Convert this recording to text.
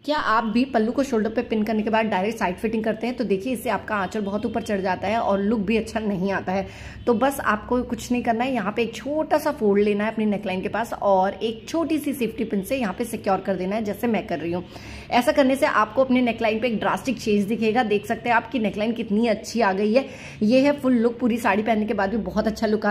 क्या आप भी पल्लू को शोल्डर पे पिन करने के बाद डायरेक्ट साइड फिटिंग करते हैं? तो देखिए इससे आपका आंचल बहुत ऊपर चढ़ जाता है और लुक भी अच्छा नहीं आता है। तो बस आपको कुछ नहीं करना है, यहाँ पे एक छोटा सा फोल्ड लेना है अपनी नेकलाइन के पास और एक छोटी सी सेफ्टी पिन से यहाँ पे सिक्योर कर देना है, जैसे मैं कर रही हूँ। ऐसा करने से आपको अपनी नेकलाइन पे एक ड्रास्टिक चेंज दिखेगा। देख सकते हैं आपकी नेकलाइन कितनी अच्छी आ गई है। ये है फुल लुक। पूरी साड़ी पहनने के बाद भी बहुत अच्छा लुक